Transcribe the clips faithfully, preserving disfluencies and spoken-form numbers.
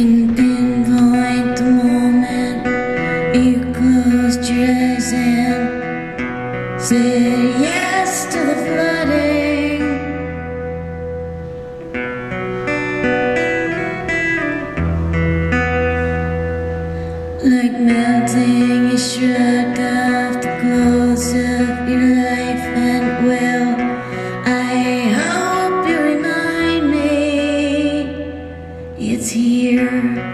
can pinpoint the moment you closed your eyes and said yes to the flooding. Like melting, you shrugged off the clothes of your life, and well, I hope you remind me it's here.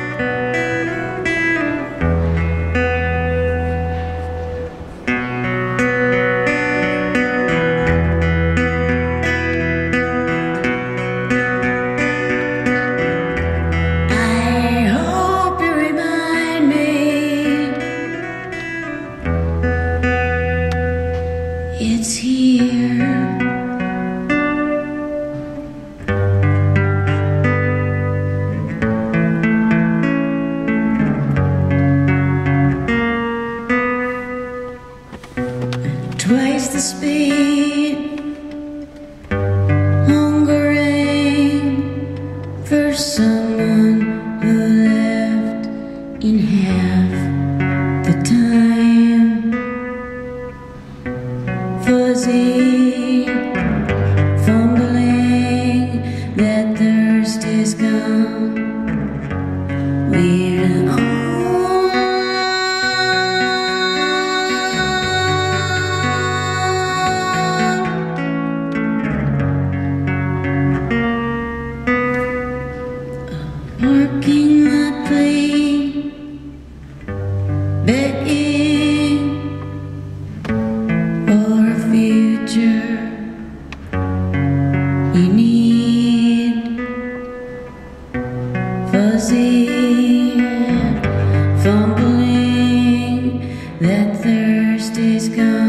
It's here. Twice the speed, hungering for someone who left in half the time. Fuzzy, fumbling, that thirst is gone. We're on. A parking lot plane, begging for a future you need. Fuzzy, fumbling, that thirst is gone.